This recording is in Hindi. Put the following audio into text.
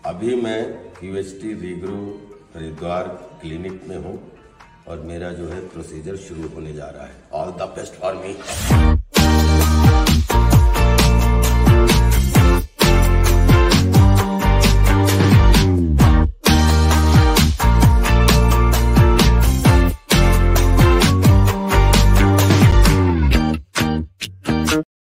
अभी मैं QHT रीग्रो हरिद्वार क्लिनिक में हूँ और मेरा जो है प्रोसीजर शुरू होने जा रहा है। All the best for me.